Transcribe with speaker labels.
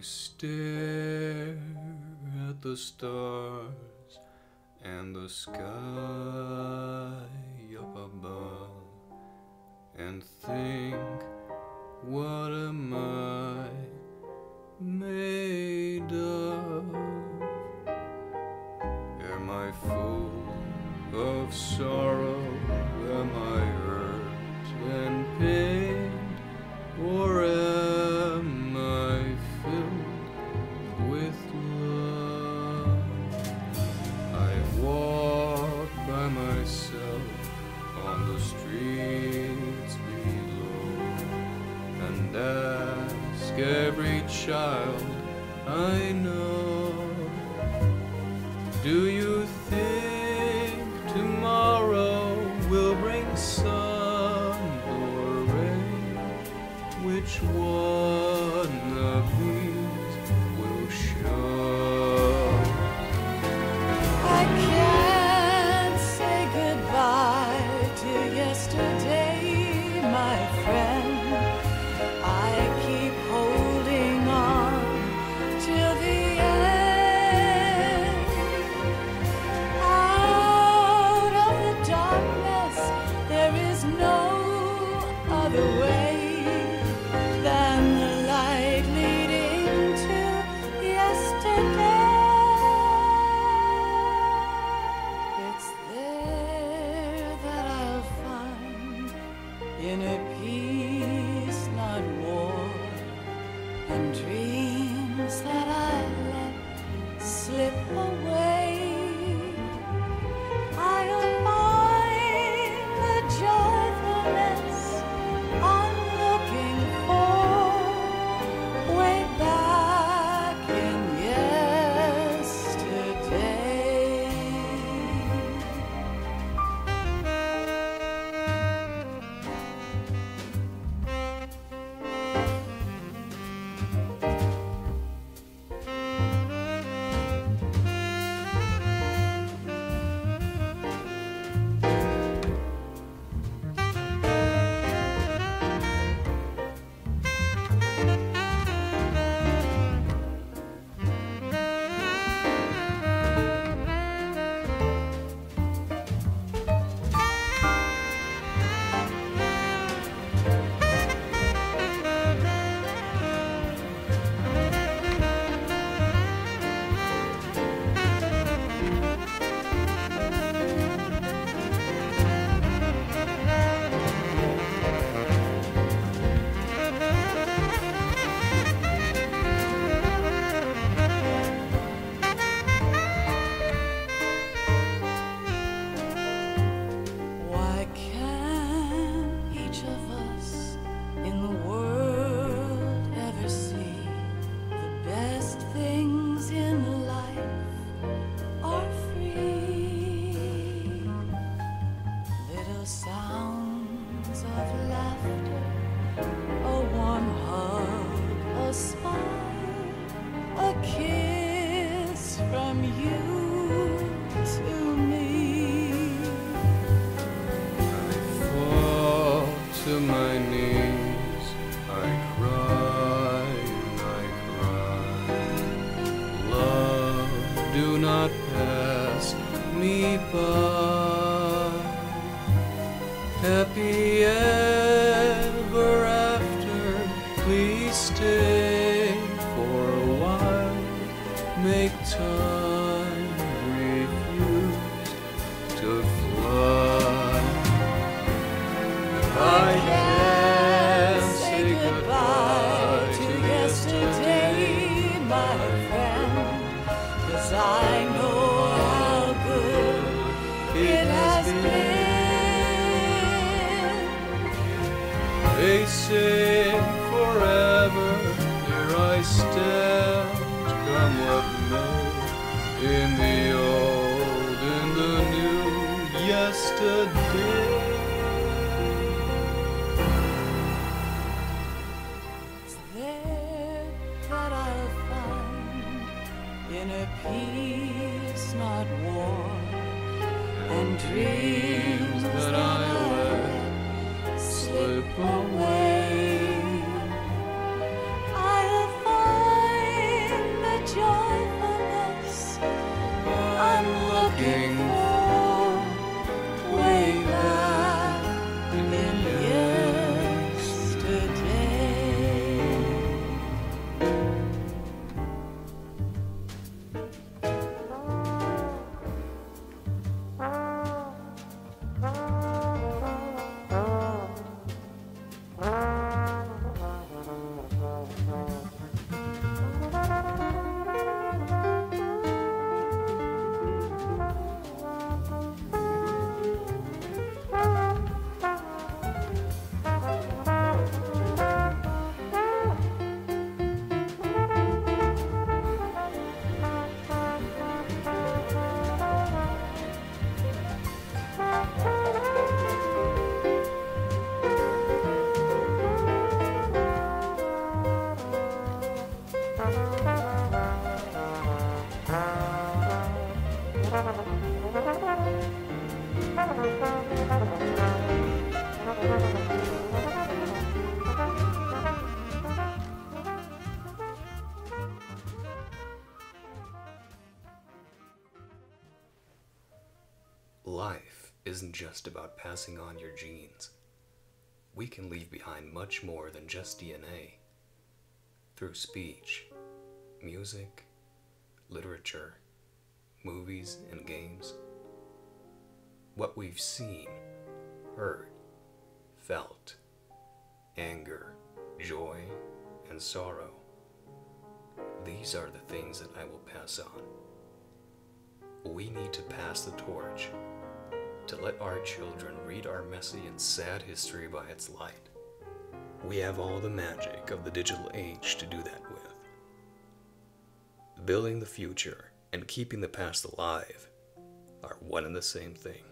Speaker 1: stare at the stars and the sky up above and think, what am I made of? Am I full of sorrow? Am I hurt and pained? Or am I filled with love? I walk by myself on the streets below and ask every child I know, do you think tomorrow will bring sun or rain? Which one of these will show?
Speaker 2: I can't say goodbye to yesterday, my friend. I keep holding on till the end. Out of the darkness, there is no other way than the light leading to yesterday. It's there that I'll find inner peace, not war, and dreams that I let slip away. I'll find the joyfulness I'm looking for way back in yesterday. Why can't each of us in the world ever see the best things in life are free? Little sounds of laughter, a warm hug, a smile, a kiss from you to me.
Speaker 1: I fall to my knees, I cry and I cry. Love, do not pass me by. Happy ever after, please stay for a while. Make time refuse to fly. I can't say goodbye to yesterday, my friend, 'cause I know how good it has been. They say forever, here I stand, come what may, in the old, in the new, yesterday.
Speaker 2: It's there that I'll find inner peace, not war, and dreams that I let slip away. I'll find
Speaker 1: looking
Speaker 2: for way back in yesterday.
Speaker 3: Life isn't just about passing on your genes. We can leave behind much more than just DNA. Through speech, music, literature, movies, and games. What we've seen, heard, felt, anger, joy, and sorrow. These are the things that I will pass on. We need to pass the torch to let our children read our messy and sad history by its light. We have all the magic of the digital age to do that with. Building the future and keeping the past alive are one and the same thing.